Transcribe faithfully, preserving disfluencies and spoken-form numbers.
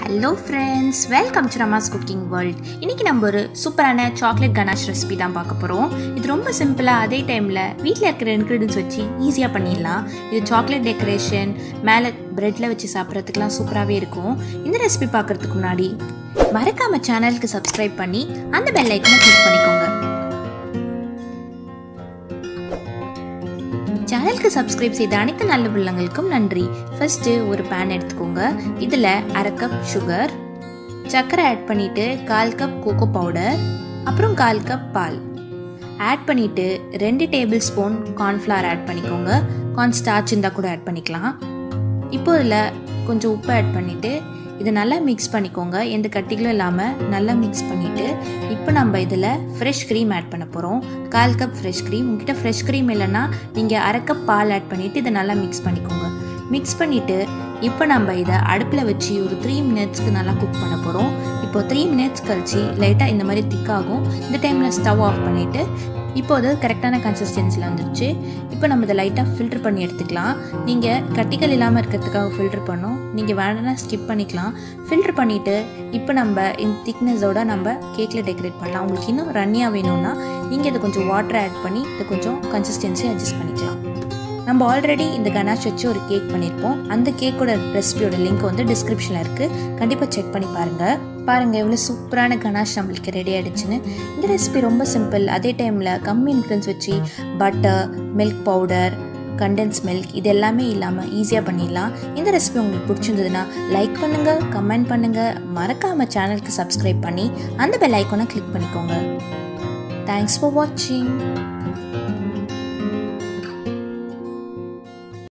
Hello friends, welcome to Rama's Cooking World. இன்னைக்கு நம்ம ஒரு சூப்பரான சாக்லேட் கனாஷ் ரெசிபி தான் பார்க்க போறோம். இது ரொம்ப சிம்பிளா அதே டைம்ல வீட்ல இருக்கிற இன்கிரிடியன்ட்ஸ் வச்சு ஈஸியா பண்ணிடலாம். இது சாக்லேட் டெக்கரேஷன் மேல பிரெட்ல வச்சு சாப்பிட்றதுக்குலாம் சூப்பராகவே இருக்கும். இந்த ரெசிபி பார்க்கறதுக்கு முன்னாடி மறக்காம சேனலுக்கு சப்ஸ்கிரைப் பண்ணி அந்த பெல் ஐக்கனை கிளிக் பண்ணிக்கோங்க. சேனலுக்கு சப்ஸ்கிரைப் செய்த அனைத்து நல்ல உள்ளங்களுக்கும் நன்றி. ஃபர்ஸ்ட்டு ஒரு பேன் எடுத்துக்கோங்க. இதில் அரை கப் சுகர், சர்க்கரை ஆட் பண்ணிவிட்டு கால் கப் கோகோ பவுடர், அப்புறம் கால் கப் பால் ஆட் பண்ணிவிட்டு ரெண்டு டேபிள் ஸ்பூன் கார்ன்ஃப்ளவர் ஆட் பண்ணிக்கோங்க. கார்ன் ஸ்டார்ச் இருந்தால் கூட ஆட் பண்ணிக்கலாம். இப்போ இதில் கொஞ்சம் உப்பு ஆட் பண்ணிவிட்டு இதை நல்லா மிக்ஸ் பண்ணிக்கோங்க. எந்த கட்டிகளும் இல்லாமல் நல்லா மிக்ஸ் பண்ணிவிட்டு இப்போ நம்ம இதில் ஃப்ரெஷ் க்ரீம் ஆட் பண்ண போகிறோம். கால் கப் ஃப்ரெஷ் க்ரீம். உங்ககிட்ட ஃப்ரெஷ் க்ரீம் இல்லைன்னா நீங்கள் அரை கப் பால் ஆட் பண்ணிவிட்டு இதை நல்லா மிக்ஸ் பண்ணிக்கோங்க. மிக்ஸ் பண்ணிவிட்டு இப்போ நம்ம இதை அடுப்பில் வச்சு ஒரு த்ரீ மினிட்ஸ்க்கு நல்லா குக் பண்ண போகிறோம். இப்போ த்ரீ மினிட்ஸ் கழிச்சு லைட்டாக இந்த மாதிரி திக்காகும். இந்த டைமில் ஸ்டவ் ஆஃப் பண்ணிவிட்டு இப்போ அது கரெக்டான கன்சிஸ்டன்சியில் வந்துருச்சு. இப்போ நம்ம இதை லைட்டாக ஃபில்டர் பண்ணி எடுத்துக்கலாம். நீங்கள் கட்டிகள் இல்லாமல் இருக்கிறதுக்காக ஃபில்டர் பண்ணோம். நீங்கள் வேணும்னா ஸ்கிப் பண்ணிக்கலாம். ஃபில்டர் பண்ணிவிட்டு இப்போ நம்ம இந்த திக்னஸோட நம்ம கேக்கில் டெக்கரேட் பண்ணலாம். உங்களுக்கு இன்னும் ரன்னியாக வேணும்னா நீங்கள் இதை கொஞ்சம் வாட்டர் ஆட் பண்ணி இதை கொஞ்சம் கன்சிஸ்டன்சி அட்ஜஸ்ட் பண்ணிக்கலாம். நம்ம ஆல்ரெடி இந்த கனாஷ் வச்சு ஒரு கேக் பண்ணியிருப்போம். அந்த கேக்கோட ரெசிபியோட லிங்க் வந்து டிஸ்கிரிப்ஷனில் இருக்குது. கண்டிப்பாக செக் பண்ணி பாருங்கள். பாருங்கள் எவ்வளோ சூப்பரான கனாஷ் நம்மளுக்கு ரெடி ஆகிடுச்சுன்னு. இந்த ரெசிபி ரொம்ப சிம்பிள். அதே டைமில் கம்மி இன்க்ரீடியன்ஸ் வச்சு butter, milk powder, condense milk இது எல்லாமே இல்லாமல் ஈஸியாக பண்ணிடலாம். இந்த ரெசிபி உங்களுக்கு பிடிச்சிருந்ததுன்னா லைக் பண்ணுங்கள், கமெண்ட் பண்ணுங்கள், மறக்காமல் சேனலுக்கு சப்ஸ்கிரைப் பண்ணி அந்த பெல் ஐக்கானை கிளிக் பண்ணிக்கோங்க. தேங்க்ஸ் ஃபார் வாட்சிங்.